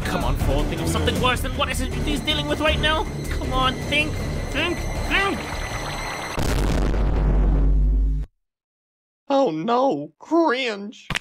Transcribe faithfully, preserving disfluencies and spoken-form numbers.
Come on, Ford, think of something worse than what S M G four is dealing with right now. Come on, think, think, think. Oh no, cringe.